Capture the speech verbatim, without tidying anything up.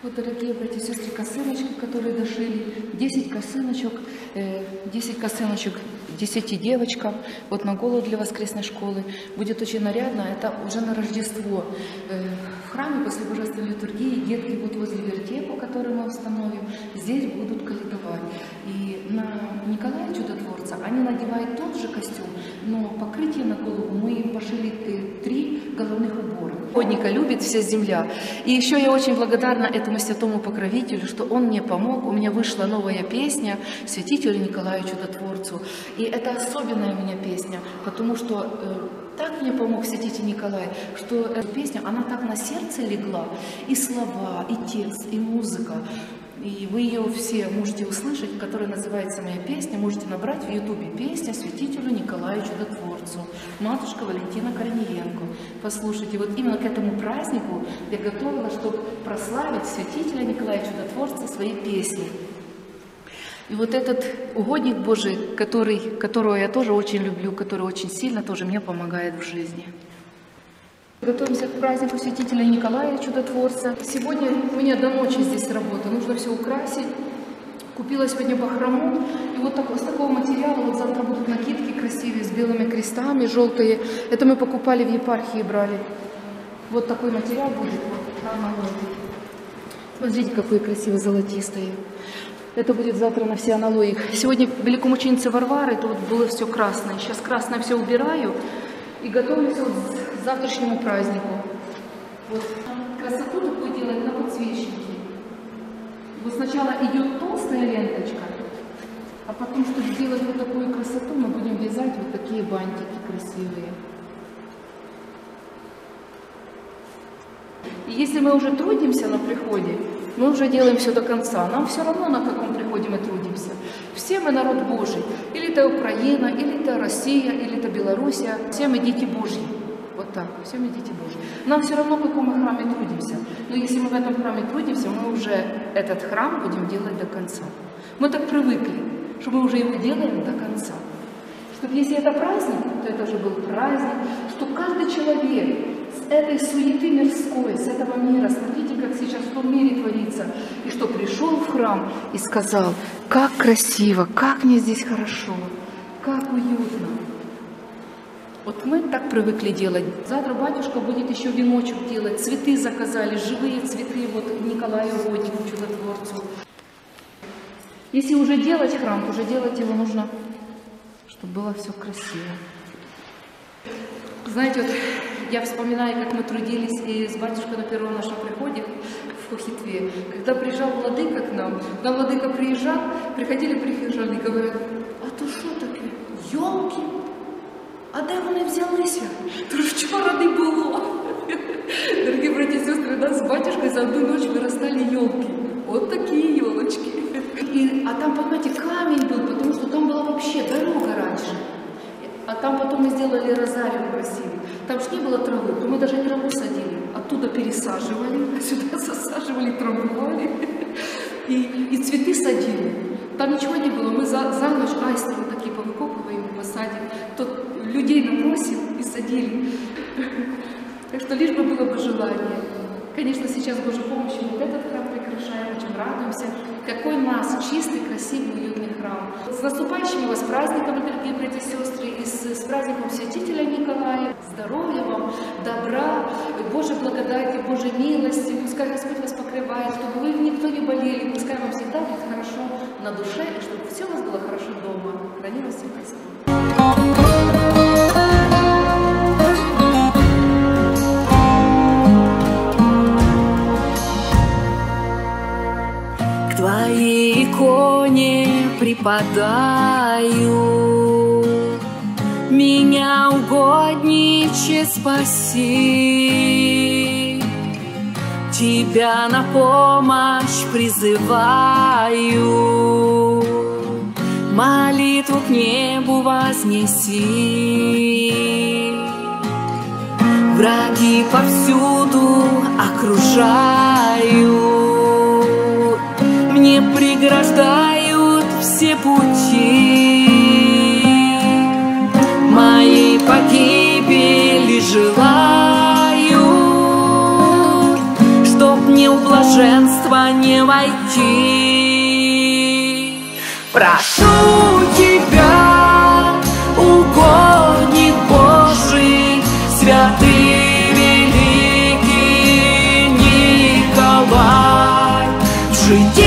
Вот, дорогие братья и сестры, косыночки, которые дошили, десять косыночек, десять косыночек десяти девочкам, вот на голову для воскресной школы. Будет очень нарядно, это уже на Рождество. В храме после божественной литургии детки вот возле вертепа, который мы установим, здесь будут коледовать. И на Николая Чудотворца они надевают тот же костюм, но покрытие на голову мы им пошили три головных убора. Угодника любит вся земля. И еще я очень благодарна этому святому покровителю, что он мне помог. У меня вышла новая песня святителю Николаю Чудотворцу. И это особенная у меня песня, потому что э, так мне помог святитель Николай, что эта песня, она так на сердце легла. И слова, и текст, и музыка. И вы ее все можете услышать, которая называется «Моя песня». Можете набрать в ютубе «Песня святителю Николаю Чудотворцу», матушка Валентина Корниенко. Послушайте, вот именно к этому празднику я готовила, чтобы прославить святителя Николая Чудотворца своей песней. И вот этот угодник Божий, который, которого я тоже очень люблю, который очень сильно тоже мне помогает в жизни. Готовимся к празднику святителя Николая Чудотворца. Сегодня у меня до ночи здесь работа, нужно все украсить. Купила сегодня бахрому. И вот так, с такого материала вот завтра будут накидки красивые, с белыми крестами, желтые. Это мы покупали в епархии, брали. Вот такой материал будет. Вот, смотрите, какой красивый, золотистый. Это будет завтра на все аналоги. Сегодня великомученица Варвары, то вот было все красное. Сейчас красное все убираю. И готовлюсь вот к завтрашнему празднику. Вот. Красоту такую делать на подсвечнике. Вот сначала идет толстая ленточка, а потом, чтобы сделать вот такую красоту, мы будем вязать вот такие бантики красивые. И если мы уже трудимся на приходе, мы уже делаем все до конца. Нам все равно, на каком приходе мы трудимся. Все мы народ Божий. Или это Украина, или это Россия, или это Белоруссия. Все мы дети Божьи. Вот так. Все мы дети Божьи. Нам все равно, в каком мы храме трудимся. Но если мы в этом храме трудимся, мы уже этот храм будем делать до конца. Мы так привыкли, что мы уже его делаем до конца. Чтобы если это праздник, то это уже был праздник, что каждый человек с этой суеты мирской, с этого мира, смотрите, как сейчас в том мире творится, и что пришел в храм и сказал, как красиво, как мне здесь хорошо, как уютно. Вот мы так привыкли делать. Завтра батюшка будет еще веночек делать, цветы заказали, живые цветы вот Николаю Угоднику Чудотворцу. Если уже делать храм, то уже делать его нужно, чтобы было все красиво. Знаете, вот я вспоминаю, как мы трудились и с батюшкой на первом нашем приходе в Кохитве. Когда приезжал владыка к нам, когда владыка приезжал, приходили прихожане и говорят, а то что таке? Ёлки? А де вони взялися? То ж вчора не було. Дорогие братья и сестры, у нас с батюшкой за одну ночь вырастали елки. Вот такие елочки. И, а там, понимаете, камень был, потому что там была вообще дорога раньше. А там потом мы сделали розариум красивый. Там же не было травы, то мы даже траву садили. Оттуда пересаживали, а сюда засаживали, травмовали. И, и цветы садили. Там ничего не было. Мы за, за ночь айстры вот такие повыкопываем, посадим. То людей напросим и садили. Так что лишь бы было бы желание. Конечно, сейчас с Божьей помощью вот этот храм прекрашаем, очень радуемся. Какой у нас чистый, красивый, уютный храм. С наступающими вас праздниками, дорогие братья и сестры, и с, с праздником святителя Николая. Здоровья вам, добра, Божьей благодати, Божьей милости. Пускай Господь вас покрывает, чтобы вы никто не болели. Пускай вам всегда будет хорошо на душе, и чтобы все у вас было хорошо дома. Храни вас всех Господь. Твоей иконе припадаю, меня, угодниче, спаси, Тебя на помощь призываю, молитву к небу вознеси. Враги повсюду окружают, мне преграждают все пути, моей погибели желаю, чтоб не блаженство не войти. Прошу тебя, угодник Божий, святый великий Николай, в житии